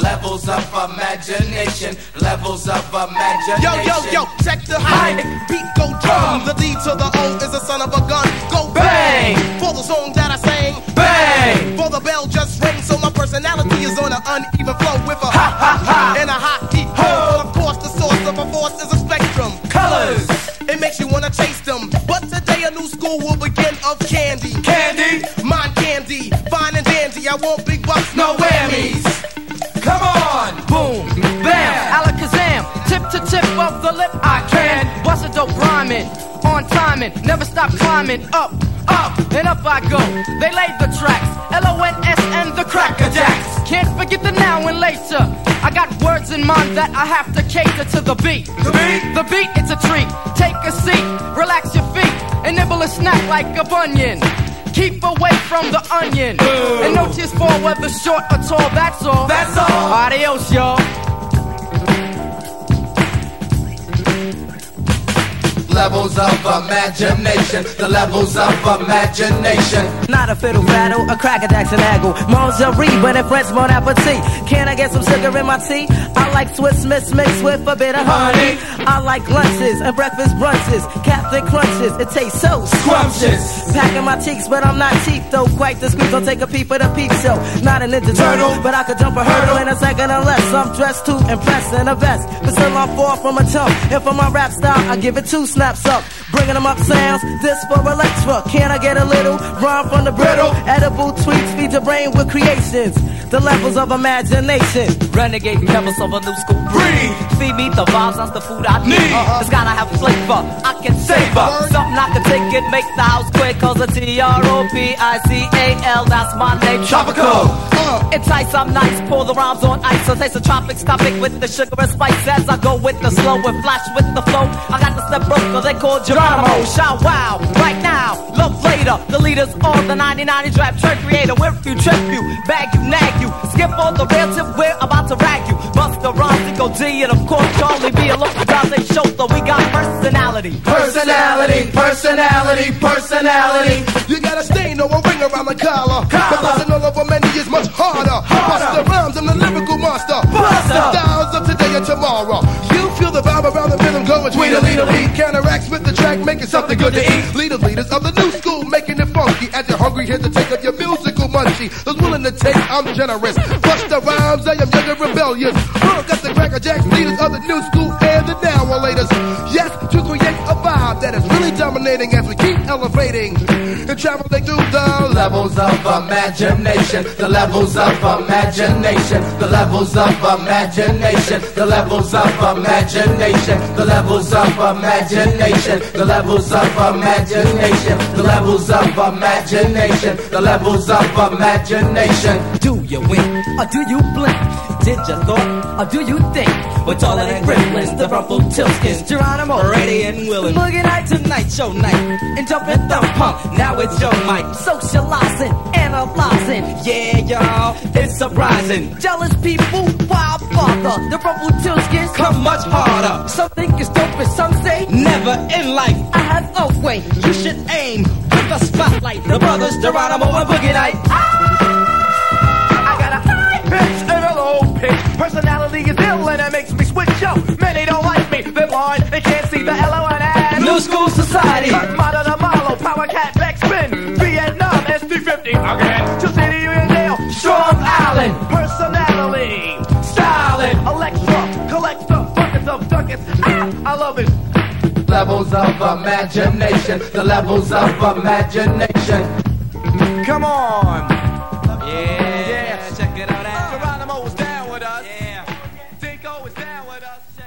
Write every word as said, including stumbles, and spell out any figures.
levels of imagination, levels of imagination. Yo, yo, yo, check the high beat go drum. The D to the O is the son of a gun. Go bang for the song that I sang. Bang for the bell just rang. So my personality is on an uneven flow with a ha ha ha and a hot heat. Ho. Of course, the source of a force is a spectrum. Colors, it makes you wanna chase them. But today a new school will begin of candy. Candy, mind candy, fine and dandy. I want big bucks, no whammies. Come on, boom, bam, alakazam, tip to tip of the lip. I can bust a dope rhyming, on timing, never stop climbing up, up and up I go. They laid the tracks, L O N S and the Cracker Jacks. Can't forget the now and later. I got words in mind that I have to cater to the beat. The beat, the beat, it's a treat. Take a seat, relax your feet, and nibble a snack like a bunion. Keep away from the onion. Ooh. And no tears for whether short or tall, that's all. That's all. Adios, y'all. Levels of imagination, the levels of imagination. Not a fiddle battle, a cracker jacks and aggle. Mangerie, but in French, bon appetit. Can I get some sugar in my tea? I like Swiss Miss mixed with a bit of honey. I like lunches and breakfast brunches. Captain Crunches, it tastes so scrumptious. Packing my cheeks, but I'm not cheap though. Quite discreet, don't take a peep at a peep show. Not a Ninja Turtle, but I could jump a hurdle in a second unless I'm dressed to impress in a vest. But still I'm far from a chump. And for my rap style, I give it two snaps up, bringing them up sounds. This for Electra. Can I get a little rhyme from the brittle? Edible tweets feed your brain with creations. The levels of imagination. Renegade pebbles of a new school breed. Feed me the vibes, that's the food I need. Uh-huh. It's gotta have flavor, I can savor. Something I can take it, make the house quick. Cause a T R O P I C A L, that's my name. Tropical. Uh. Entice, I'm nice, pour the rhymes on ice. So taste the tropics, topic with the sugar and spice. As I go with the slow and flash with the flow. I got the step broker, they call Geronimo. Shout wow, right now, love later. The leaders on the ninety ninety draft, trend creator. Whip you, trip you, bag you, nag you. Skip on the rail tip, we're about to rag you. Bust the rhymes, Nico D, and of course Charlie B. A look down they shoulder, we got personality. Personality, personality, personality. You got a stain or a ring around the collar. But busting all over many is much harder. Buster rhymes, I'm the lyrical monster. Buster styles of today and tomorrow. You feel the vibe around the rhythm going tweedle leader lead. Counteracts with the track, making something good to eat. Leaders, leaders of the new school, making it funky. As you're hungry, here to take up your musical munchie. Those willing to take, I'm generous. Buster rhymes, I am young and rebellious. Huh, got the Cracker Jacks, leaders of the new school and the now laters. Yes, to create a vibe that is really dominating as we keep elevating and traveling through the levels of imagination, the levels of imagination, the levels of imagination, the levels of imagination, the levels of imagination, the levels of imagination, the levels of imagination, the levels of imagination. Do you wink or do you blink? Did you thought or do you think? We're taller than gremlins, the ruffled tilskins, Geronimo, ready and willing. Boogie night tonight, show night, and jumping the pump. Now it's your mic, socializing, analyzing. Yeah, y'all, it's surprising. Jealous people, wild father. The ruffled tilskins come much harder. Some think it's dope, and some say never in life. I have a way you should aim with the spotlight. The brothers Geronimo and Boogie Night. I got a high pitch and a low pitch. Personality is ill and it makes me switch up. Many don't like me, they're blind, they can't see the L O N S. New School Society. Modern Amalo, Power Cat, Backspin, Vietnam, S T fifty. Again, to City Union Dale, Strong Island. Personality, styling, Electra, collector, buckets of ducats. Ah, I love it. Levels of imagination, the levels of imagination. Come on. Yeah, yeah, check it out. Geronimo was down with us. Yeah. Dinko was down with us.